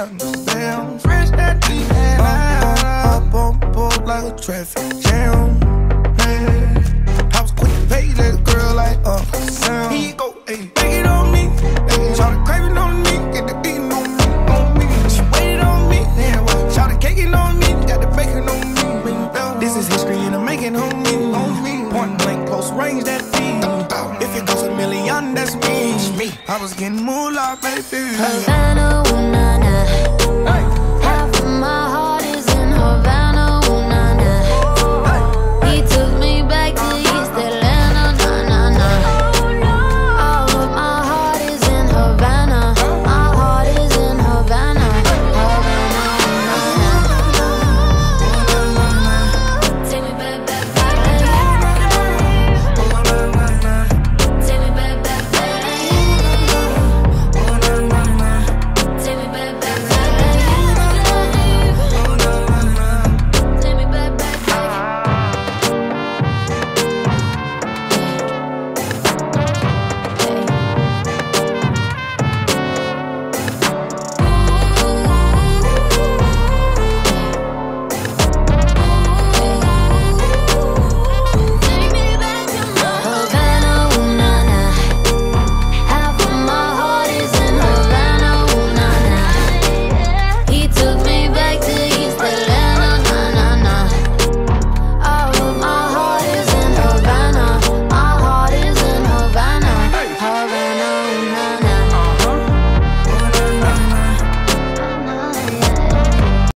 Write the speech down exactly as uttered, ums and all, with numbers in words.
Damn, fresh that deep and I up on board like a traffic jam. Man, I was quick to pay that girl like Uncle Sam. He go, ayy, take it on me. Ayy, shout the craving on me, get the beating on me, on me. She waited on me, damn, shout the caking on me, got the bacon on me. This is history and I'm making on me, on me. Point blank, close range, that beat. If it goes a million, that's me. I was getting moolah, baby. Havana, onana.